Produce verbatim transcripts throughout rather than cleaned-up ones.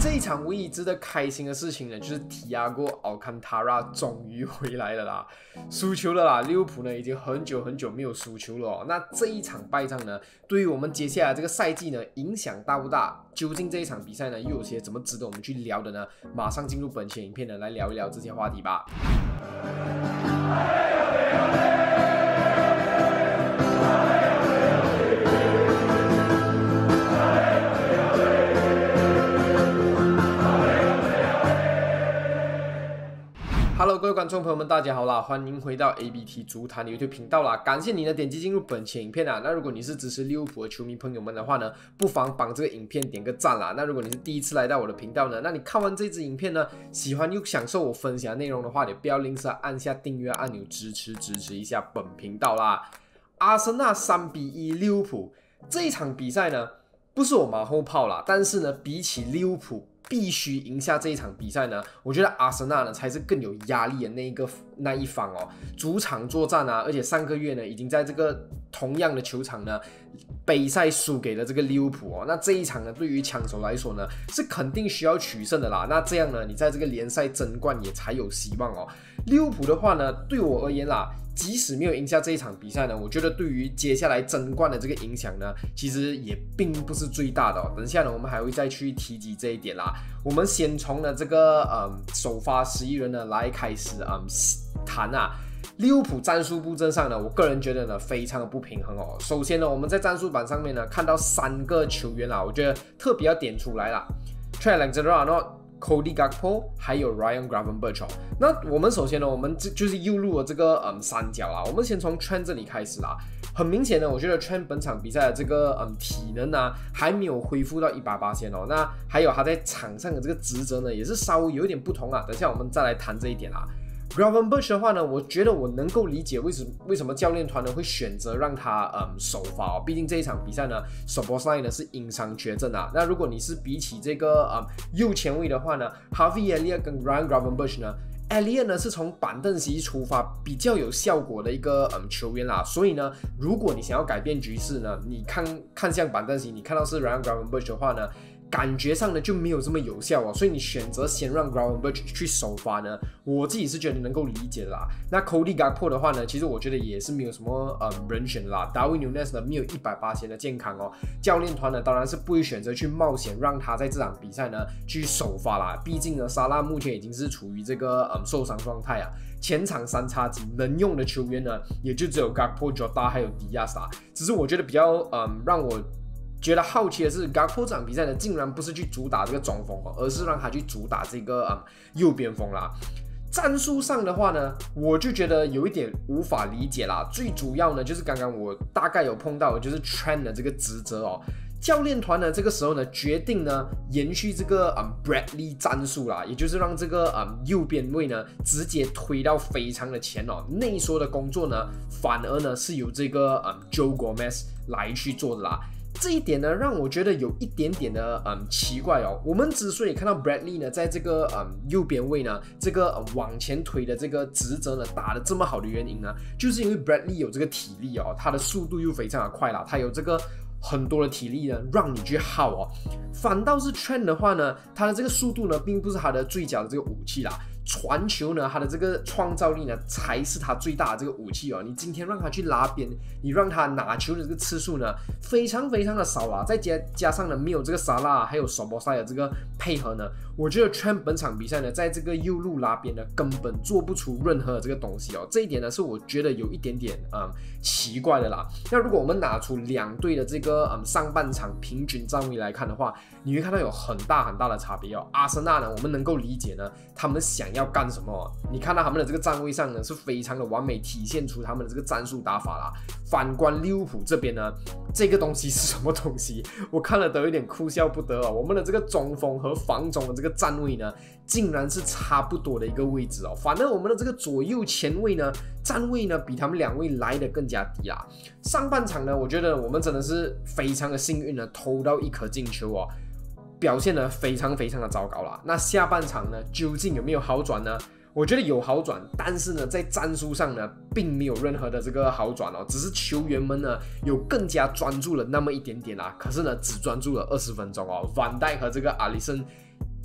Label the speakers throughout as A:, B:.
A: 这一场唯一值得开心的事情呢，就是提亚戈奥坎塔拉终于回来了啦，输球了啦！利物浦呢已经很久很久没有输球了哦。那这一场败仗呢，对于我们接下来这个赛季呢影响大不大？究竟这一场比赛呢又有些怎么值得我们去聊的呢？马上进入本期影片呢来聊一聊这些话题吧。Hello， 各位观众朋友们，大家好啦！欢迎回到 A B T 足坛的 YouTube 频道啦！感谢你的点击进入本期影片啊。那如果你是支持利物浦的球迷朋友们的话呢，不妨帮这个影片点个赞啦。那如果你是第一次来到我的频道呢，那你看完这支影片呢，喜欢又享受我分享的内容的话，也不要吝啬按下订阅按钮支持支持一下本频道啦。阿森纳三比一利物浦这一场比赛呢，不是我马后炮啦，但是呢，比起利物浦必须赢下这一场比赛呢，我觉得阿森纳呢才是更有压力的那一个那一方哦。主场作战啊，而且上个月呢已经在这个同样的球场呢杯赛输给了这个利物浦哦。那这一场呢，对于枪手来说呢是肯定需要取胜的啦。那这样呢，你在这个联赛争冠也才有希望哦。利物浦的话呢，对我而言啦，即使没有赢下这一场比赛呢，我觉得对于接下来争冠的这个影响呢，其实也并不是最大的哦。等一下呢，我们还会再去提及这一点啦。我们先从呢这个嗯首发十一人呢来开始嗯谈啊。利物浦战术布阵上呢，我个人觉得呢非常的不平衡哦。首先呢，我们在战术板上面呢看到三个球员啦，我觉得特别要点出来啦 ，Trent Alexander-Arnold、Cody Gakpo 还有 Ryan Gravenberch 哦。那我们首先呢，我们就是右路的这个嗯三角啦，我们先从 Trent 这里开始啦。很明显呢，我觉得 Trent 本场比赛的这个嗯体能啊还没有恢复到一百趴哦。那还有他在场上的这个职责呢，也是稍微有一点不同啊。等一下我们再来谈这一点啦。Gravenberch 的话呢，我觉得我能够理解为什么为什么教练团呢会选择让他嗯首发哦。毕竟这一场比赛呢 ，Szoboszlai 呢是因伤缺阵啊。那如果你是比起这个嗯右前卫的话呢 ，Harvey Elliott 跟 Ryan Gravenberch 呢 ，Elliott 呢是从板凳席出发比较有效果的一个嗯球员啦。所以呢，如果你想要改变局势呢，你看看向板凳席，你看到是 Ryan Gravenberch 的话呢，感觉上呢就没有这么有效哦，所以你选择先让 Gravenberch 去首发呢，我自己是觉得能够理解的啦。那 Cody Gakpo 的话呢，其实我觉得也是没有什么呃人选啦。Darwin Núñez 呢没有一百趴的健康哦，教练团呢当然是不会选择去冒险让他在这场比赛呢去首发啦。毕竟呢，沙拉目前已经是处于这个嗯受伤状态啊，前场三叉戟能用的球员呢也就只有 Gakpo、Jota 还有 Diaz 啦。只是我觉得比较嗯让我觉得好奇的是 ，Gakpo 这场比赛呢，竟然不是去主打这个中锋，而是让他去主打这个嗯右边锋啦。战术上的话呢，我就觉得有一点无法理解啦。最主要呢，就是刚刚我大概有碰到的就是 Trent 的这个职责哦。教练团呢，这个时候呢，决定呢延续这个嗯 Bradley 战术啦，也就是让这个嗯右边位呢直接推到非常的前哦，内缩的工作呢，反而呢是由这个嗯 Joe Gomez 来去做的啦。这一点呢，让我觉得有一点点的嗯奇怪哦。我们之所以看到 Bradley 呢，在这个嗯右边位呢，这个、嗯、往前推的这个职责呢，打得这么好的原因呢，就是因为 Bradley 有这个体力哦，他的速度又非常的快啦，他有这个很多的体力呢，让你去耗哦。反倒是 Trent 的话呢，他的这个速度呢，并不是他的最佳的这个武器啦。传球呢，他的这个创造力呢，才是他最大的这个武器哦。你今天让他去拉边，你让他拿球的这个次数呢，非常非常的少啦。再加加上呢，没有这个沙拉还有Szoboszlai的这个配合呢，我觉得 Trent 本场比赛呢，在这个右路拉边呢，根本做不出任何的这个东西哦。这一点呢，是我觉得有一点点嗯奇怪的啦。那如果我们拿出两队的这个嗯上半场平均站位来看的话，你会看到有很大很大的差别哦。阿森纳呢，我们能够理解呢，他们想要干什么、哦？你看到他们的这个站位上呢，是非常的完美，体现出他们的这个战术打法啦。反观利物浦这边呢，这个东西是什么东西？我看了都有点哭笑不得哦。我们的这个中锋和防中的这个站位呢，竟然是差不多的一个位置哦。反正我们的这个左右前卫呢，站位呢比他们两位来的更加低啦。上半场呢，我觉得我们真的是非常的幸运呢，偷到一颗进球哦。表现呢非常非常的糟糕啦。那下半场呢，究竟有没有好转呢？我觉得有好转，但是呢，在战术上呢，并没有任何的这个好转哦，只是球员们呢有更加专注了那么一点点啦。可是呢，只专注了二十分钟哦。Van Dijk和这个阿里森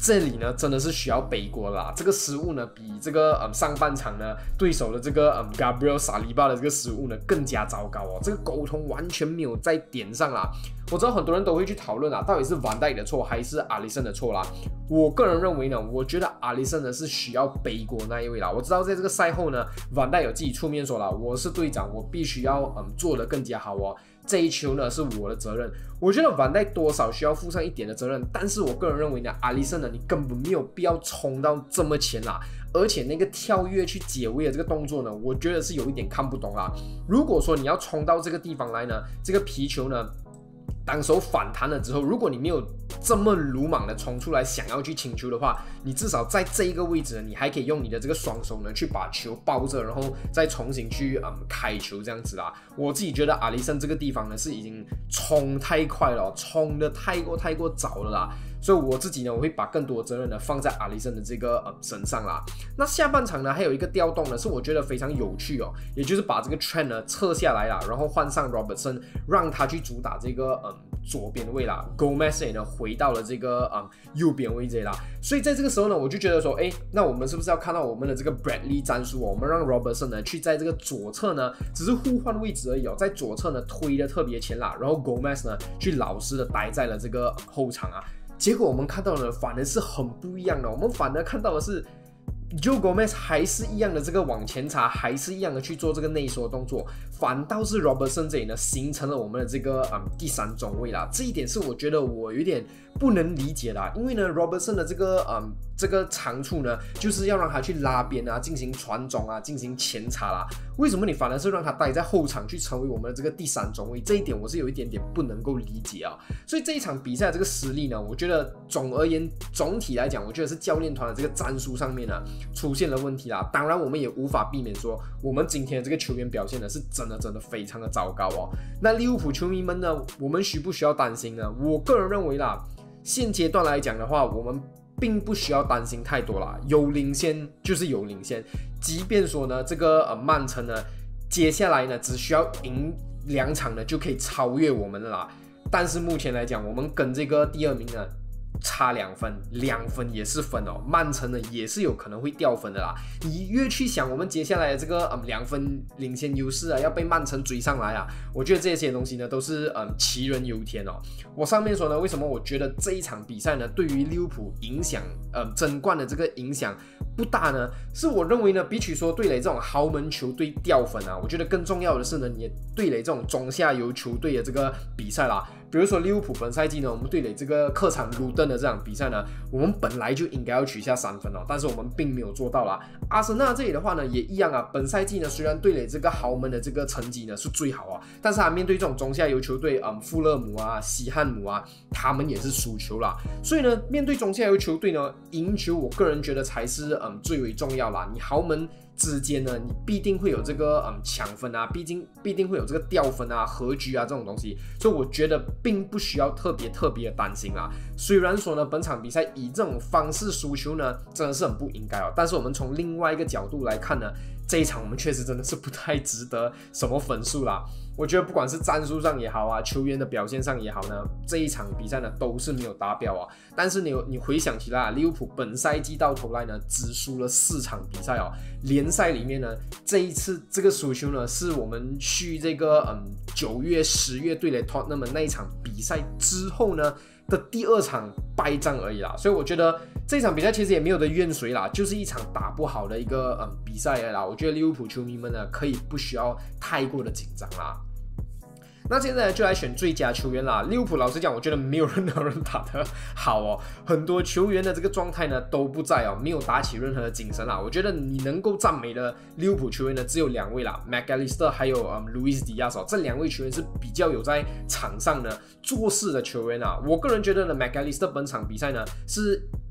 A: 这里呢真的是需要背锅啦，这个失误呢比这个嗯上半场呢对手的这个嗯 Gabriel Saliba 的这个失误呢更加糟糕哦，这个沟通完全没有在点上啦。我知道很多人都会去讨论啊，到底是 Van Dijk 的错还是 Alisson 的错啦。我个人认为呢，我觉得 Alisson 呢是需要背锅那一位啦。我知道在这个赛后呢 ，Van Dijk 有自己出面说了，我是队长，我必须要嗯做得更加好哦。这一球呢是我的责任，我觉得Van Dijk多少需要负上一点的责任，但是我个人认为呢，Alisson呢你根本没有必要冲到这么前啦，而且那个跳跃去解围的这个动作呢，我觉得是有一点看不懂啦。如果说你要冲到这个地方来呢，这个皮球呢，当手反弹了之后，如果你没有这么鲁莽的冲出来想要去请球的话，你至少在这一个位置呢，你还可以用你的这个双手呢去把球抱着，然后再重新去嗯开球这样子啦。我自己觉得阿里森这个地方呢是已经冲太快了，冲的太过太过早了啦。所以我自己呢，我会把更多的责任呢放在阿里森的这个呃身上啦。那下半场呢，还有一个调动呢，是我觉得非常有趣哦，也就是把这个 Trent 呢撤下来啦，然后换上 Robertson， 让他去主打这个嗯左边位啦 ，Gomez 呢回到了这个嗯右边位置啦。所以在这个时候呢，我就觉得说，哎，那我们是不是要看到我们的这个 Bradley 战术哦？我们让 Robertson 呢去在这个左侧呢，只是互换位置而已哦，在左侧呢推的特别前啦，然后 Gomez 呢去老实的待在了这个后场啊。结果我们看到的反而是很不一样的，我们反而看到的是 Joe Gomez 还是一样的这个往前插，还是一样的去做这个内缩动作，反倒是 Robertson 这里呢形成了我们的这个嗯第三中卫啦，这一点是我觉得我有点不能理解啦，因为呢 Robertson 的这个嗯这个长处呢，就是要让他去拉边啊，进行传中啊，进行前插啦。为什么你反而是让他待在后场去成为我们的这个第三中卫？这一点我是有一点点不能够理解啊。所以这一场比赛的这个实力呢，我觉得总而言总体来讲，我觉得是教练团的这个战术上面呢出现了问题啦。当然，我们也无法避免说，我们今天的这个球员表现呢是真的真的非常的糟糕哦。那利物浦球迷们呢，我们需不需要担心呢？我个人认为啦，现阶段来讲的话，我们并不需要担心太多啦，有领先就是有领先。即便说呢，这个呃曼城呢，接下来呢只需要赢两场呢就可以超越我们了啦。但是目前来讲，我们跟这个第二名呢差两分，两分也是分哦。曼城呢也是有可能会掉分的啦。你越去想我们接下来的这个嗯两分领先优势啊，要被曼城追上来啊，我觉得这些东西呢都是嗯杞人忧天哦。我上面说呢，为什么我觉得这一场比赛呢对于利物浦影响嗯争冠的这个影响不大呢？是我认为呢，比起说对垒这种豪门球队掉分啊，我觉得更重要的是呢，你对垒这种中下游球队的这个比赛啦。比如说利物浦本赛季呢，我们对垒这个客场卢登的这场比赛呢，我们本来就应该要取下三分哦，但是我们并没有做到啦。阿森纳这里的话呢，也一样啊。本赛季呢，虽然对垒这个豪门的这个成绩呢是最好啊，但是他面对这种中下游球队，嗯，富勒姆啊、西汉姆啊，他们也是输球啦。所以呢，面对中下游球队呢，赢球，我个人觉得才是嗯最为重要啦。你豪门之间呢，你必定会有这个嗯抢分啊，毕竟必定会有这个掉分啊、和局啊这种东西，所以我觉得并不需要特别特别的担心啦。虽然说呢，本场比赛以这种方式输球呢，真的是很不应该哦。但是我们从另外一个角度来看呢，这一场我们确实真的是不太值得什么分数啦。我觉得不管是战术上也好啊，球员的表现上也好呢，这一场比赛呢都是没有达标啊。但是你你回想起来啊，利物浦本赛季到头来呢只输了四场比赛哦，联赛里面呢这一次这个输球呢是我们去这个嗯九月十月对垒 Tottenham 那一场比赛之后呢的第二场败仗而已啦。所以我觉得这场比赛其实也没有得怨谁啦，就是一场打不好的一个嗯比赛啦。我觉得利物浦球迷们呢可以不需要太过的紧张啦。那现在就来选最佳球员啦。利物浦老实讲，我觉得没有任何人打得好哦，很多球员的这个状态呢都不在哦，没有打起任何的精神啦。我觉得你能够赞美的利物浦球员呢只有两位啦 ，McAllister 还有嗯 Luis Diaz 哦，这两位球员是比较有在场上呢做事的球员啊。我个人觉得呢 ，McAllister 本场比赛呢是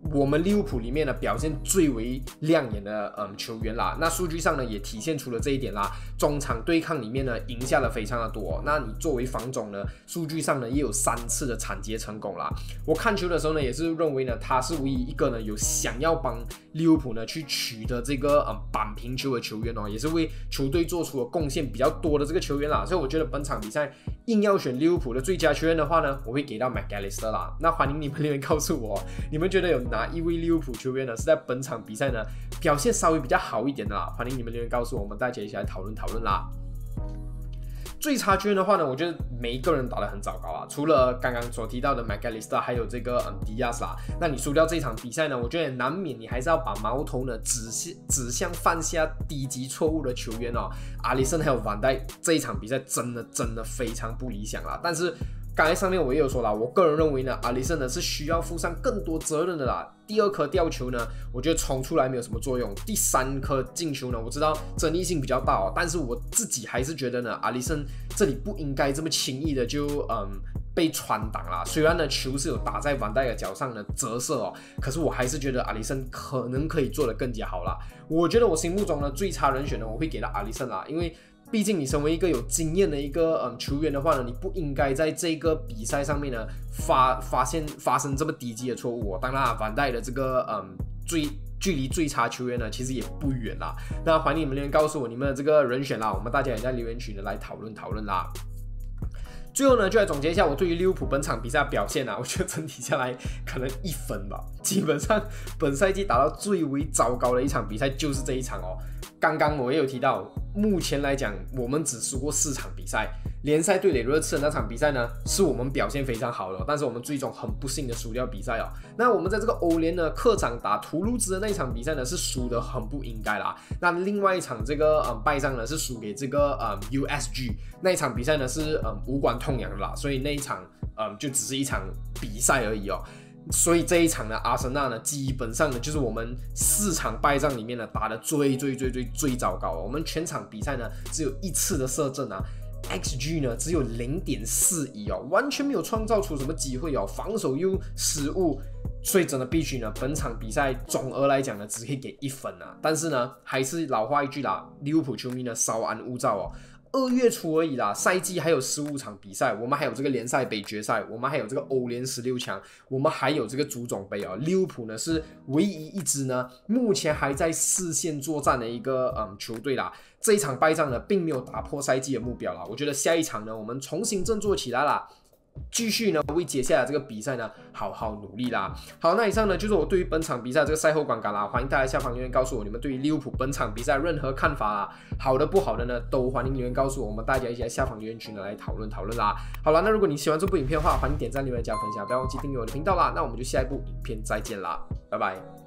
A: 我们利物浦里面呢表现最为亮眼的嗯球员啦，那数据上呢也体现出了这一点啦。中场对抗里面呢赢下了非常的多、哦，那你作为防总呢，数据上呢也有三次的铲截成功啦。我看球的时候呢也是认为呢他是唯一一个呢有想要帮利物浦呢去取得这个嗯扳平球的球员哦，也是为球队做出了贡献比较多的这个球员啦。所以我觉得本场比赛硬要选利物浦的最佳球员的话呢，我会给到 McAllister 啦。那欢迎你们留言告诉我，你们觉得有哪一位利物浦球员呢是在本场比赛呢表现稍微比较好一点的啦？欢迎你们留言告诉我，我们大家一起来讨论讨论啦。最差球员的话呢，我觉得每一个人打得很糟糕啊，除了刚刚所提到的 McAllister 还有这个嗯 Diaz 啦。那你输掉这场比赛呢，我觉得难免你还是要把矛头呢指指向犯下低级错误的球员哦。阿里森还有van Dijk这一场比赛真的真的非常不理想啦，但是。刚才上面我也有说啦，我个人认为呢，阿里森呢是需要负上更多责任的啦。第二颗吊球呢，我觉得冲出来没有什么作用。第三颗进球呢，我知道争议性比较大哦，但是我自己还是觉得呢，阿里森这里不应该这么轻易的就嗯被穿挡啦。虽然呢球是有打在van Dijk的脚上的折射哦，可是我还是觉得阿里森可能可以做得更加好啦。我觉得我心目中呢最差人选呢，我会给到阿里森啦，因为。毕竟你身为一个有经验的一个嗯球员的话呢，你不应该在这个比赛上面呢发发现发生这么低级的错误、哦。当然啊，van Dijk的这个嗯最距离最差球员呢，其实也不远啦。那欢迎你们留言告诉我你们的这个人选啦，我们大家也在留言区呢来讨论讨论啦。最后呢，就来总结一下我对于利物浦本场比赛的表现啊，我觉得整体下来可能一分吧。基本上本赛季打到最为糟糕的一场比赛就是这一场哦。刚刚我也有提到，目前来讲我们只输过四场比赛，联赛对垒热刺的那场比赛呢，是我们表现非常好的、哦，但是我们最终很不幸的输掉比赛哦。那我们在这个欧联呢，客场打图卢兹的那一场比赛呢，是输得很不应该啦。那另外一场这个嗯败仗呢，是输给这个嗯 U S G 那一场比赛呢是嗯无关痛痒的啦，所以那一场嗯就只是一场比赛而已哦。所以这一场呢，阿森纳呢，基本上呢就是我们四场败仗里面呢打得最最最最最糟糕、哦。我们全场比赛呢只有一次的射正啊 ，X G 呢只有 零点四一 哦，完全没有创造出什么机会哦，防守又失误，所以真的必须呢，本场比赛总额来讲呢，只可以给一分啊。但是呢，还是老话一句啦，利物浦球迷呢稍安勿躁哦。二月初而已啦，赛季还有十五场比赛，我们还有这个联赛杯决赛，我们还有这个欧联十六强，我们还有这个足总杯哦。利物浦呢是唯一一支呢目前还在四线作战的一个嗯球队啦。这一场败仗呢，并没有打破赛季的目标啦。我觉得下一场呢，我们重新振作起来啦。继续呢为接下来这个比赛呢好好努力啦。好，那以上呢就是我对于本场比赛这个赛后观感啦。欢迎大家下方留言告诉我你们对于利物浦本场比赛任何看法啦，好的不好的呢都欢迎留言告诉我，我们大家一起在下方留言区呢来讨论讨论啦。好了，那如果你喜欢这部影片的话，欢迎点赞、留言、加分享，不要忘记订阅我的频道啦。那我们就下一部影片再见啦，拜拜。